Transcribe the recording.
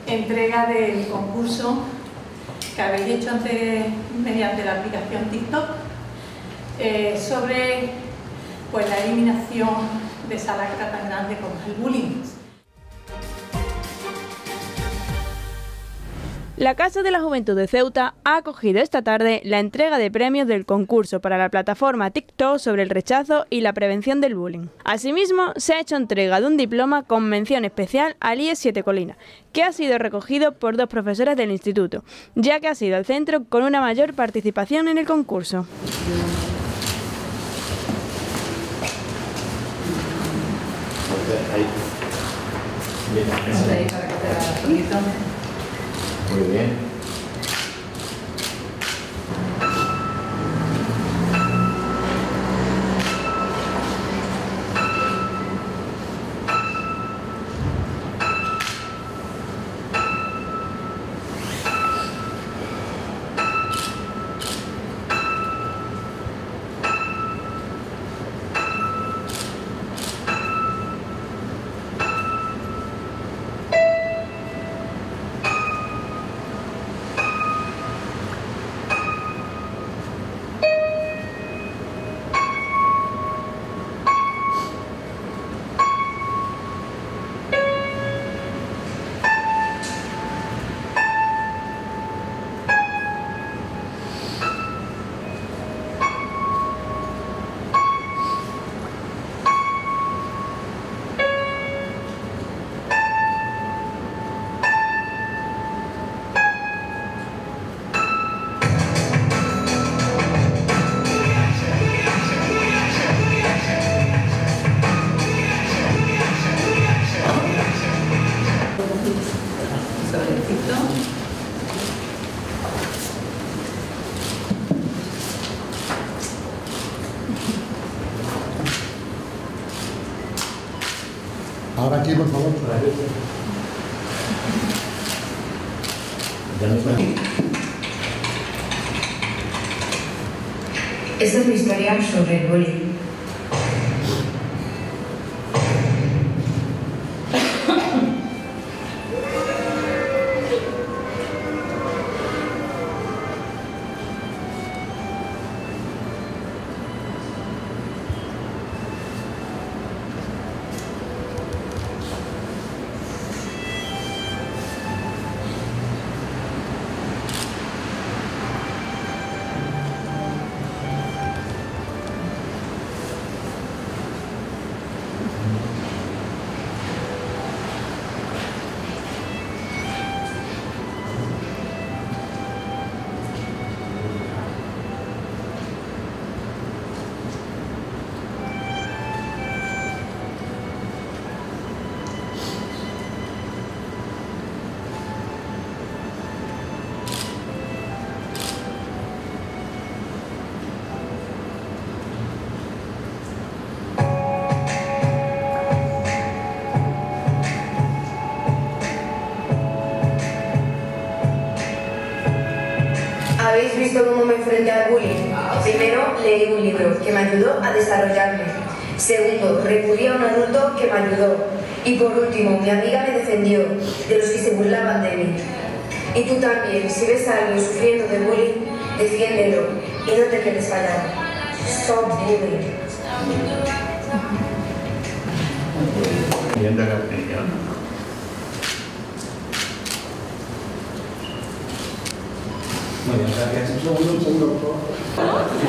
entrega del concurso que habéis hecho antes mediante la aplicación TikTok sobre pues, la eliminación de esa lacra tan grande como es el bullying. La Casa de la Juventud de Ceuta ha acogido esta tarde la entrega de premios del concurso para la plataforma TikTok sobre el rechazo y la prevención del bullying. Asimismo, se ha hecho entrega de un diploma con mención especial al IES Siete Colinas, que ha sido recogido por 2 profesores del instituto, ya que ha sido el centro con una mayor participación en el concurso. Muy bien. Ahora aquí, por favor. Esta es mi historia sobre el bullying. ¿Habéis visto cómo me enfrenté al bullying? Primero, leí un libro que me ayudó a desarrollarme. Segundo, recurrí a un adulto que me ayudó. Y por último, mi amiga me defendió de los que se burlaban de mí. Y tú también, si ves a alguien sufriendo de bullying, defiéndelo y no te quedes callado. Stop bullying. Viendo la opinión. Muy bien, gracias. Un segundo, por favor.